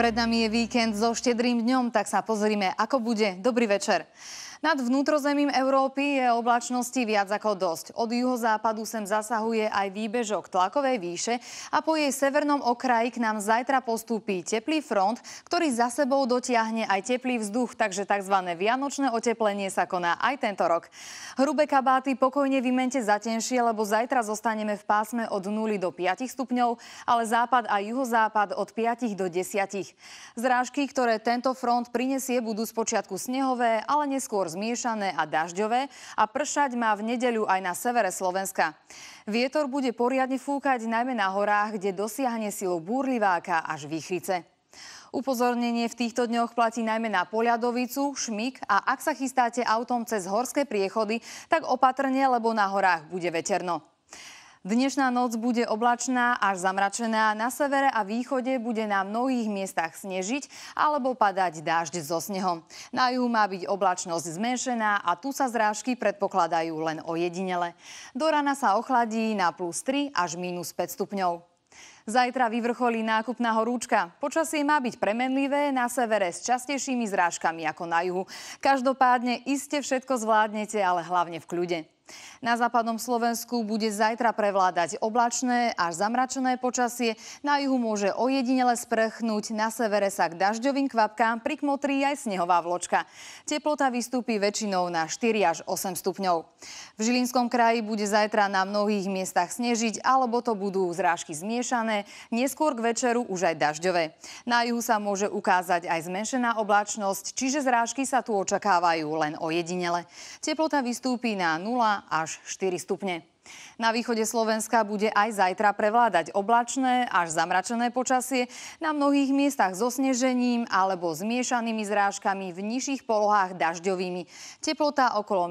Pred nami je víkend so štedrým dňom, tak sa pozrime, ako bude. Dobrý večer. Nad vnútrozemím Európy je oblačnosti viac ako dosť. Od juhozápadu sem zasahuje aj výbežok tlakovej výše a po jej severnom okraji k nám zajtra postúpi teplý front, ktorý za sebou dotiahne aj teplý vzduch, takže tzv. Vianočné oteplenie sa koná aj tento rok. Hrubé kabáty pokojne vymente za tenšie, lebo zajtra zostaneme v pásme od 0 do 5 stupňov, ale západ a juhozápad od 5 do 10. Zrážky, ktoré tento front prinesie, budú spočiatku snehové, ale neskôr zmiešané a dažďové a pršať má v nedeľu aj na severe Slovenska. Vietor bude poriadne fúkať najmä na horách, kde dosiahne silu búrliváka až výchrice. Upozornenie v týchto dňoch platí najmä na Poliadovicu, Šmík a ak sa chystáte autom cez horské priechody, tak opatrne, lebo na horách bude veterno. Dnešná noc bude oblačná až zamračená. Na severe a východe bude na mnohých miestach snežiť alebo padať dážď so snehom. Na juhu má byť oblačnosť zmenšená a tu sa zrážky predpokladajú len ojedinele. Do rana sa ochladí na +3 až -5 stupňov. Zajtra vyvrcholí nákupná horúčka. Počasie má byť premenlivé, na severe s častejšími zrážkami ako na juhu. Každopádne iste všetko zvládnete, ale hlavne v kľude. Na západnom Slovensku bude zajtra prevládať oblačné až zamračené počasie. Na juhu môže ojedinele sprchnúť, na severe sa k dažďovým kvapkám prikmotrí aj snehová vločka. Teplota vystúpi väčšinou na 4 až 8 stupňov. V Žilinskom kraji bude zajtra na mnohých miestach snežiť, alebo to budú zrážky zmiešané, neskôr k večeru už aj dažďové. Na juhu sa môže ukázať aj zmenšená oblačnosť, čiže zrážky sa tu očakávajú len ojedinele. Teplota vystúpi na 0 až 4 stupne. Na východe Slovenska bude aj zajtra prevládať oblačné až zamračené počasie, na mnohých miestach so snežením alebo zmiešanými zrážkami, v nižších polohách dažďovými. Teplota okolo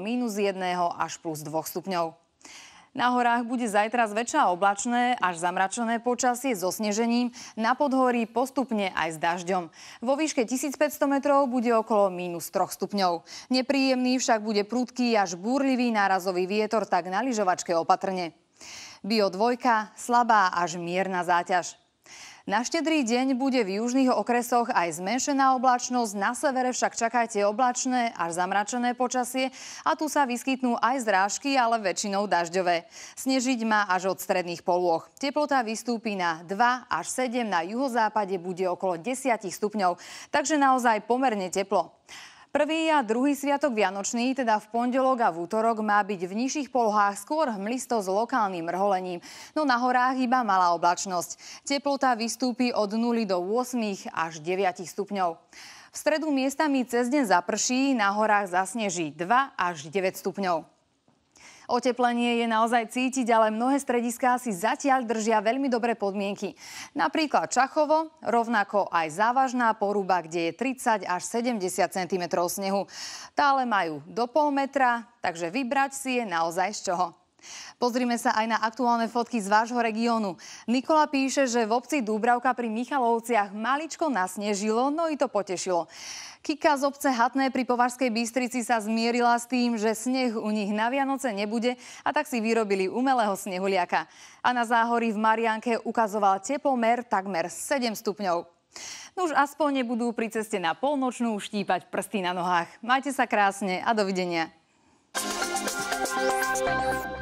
-1 až +2 stupňov. Na horách bude zajtra zväčša oblačné až zamračené počasie so snežením, na podhorí postupne aj s dažďom. Vo výške 1500 metrov bude okolo -3 stupňov. Nepríjemný však bude prudký až búrlivý nárazový vietor, tak na lyžovačke opatrne. Bio 2, slabá až mierna záťaž. Na štedrý deň bude v južných okresoch aj zmenšená oblačnosť, na severe však čakajte oblačné až zamračené počasie a tu sa vyskytnú aj zrážky, ale väčšinou dažďové. Snežiť má až od stredných polôch. Teplota vystúpi na 2 až 7, na juhozápade bude okolo 10 stupňov, takže naozaj pomerne teplo. Prvý a druhý sviatok Vianočný, teda v pondelok a v útorok, má byť v nižších polohách skôr hmlisto s lokálnym mrholením. No na horách iba malá oblačnosť. Teplota vystúpi od 0 do 8 až 9 stupňov. V stredu miestami cez deň zaprší, na horách zasneží 2 až 9 stupňov. Oteplenie je naozaj cítiť, ale mnohé strediská si zatiaľ držia veľmi dobré podmienky. Napríklad Čachovo, rovnako aj Závažná Poruba, kde je 30 až 70 cm snehu. Tá ale majú do pol metra, takže vybrať si je naozaj z čoho. Pozrime sa aj na aktuálne fotky z vášho regiónu. Nikola píše, že v obci Dúbravka pri Michalovciach maličko nasnežilo, no i to potešilo. Kika z obce Hatné pri Považskej Bystrici sa zmierila s tým, že sneh u nich na Vianoce nebude, a tak si vyrobili umelého snehuliaka. A na Záhorí v Mariánke ukazoval teplomer takmer 7 stupňov. No už aspoň nebudú pri ceste na polnočnú štípať prsty na nohách. Majte sa krásne a dovidenia.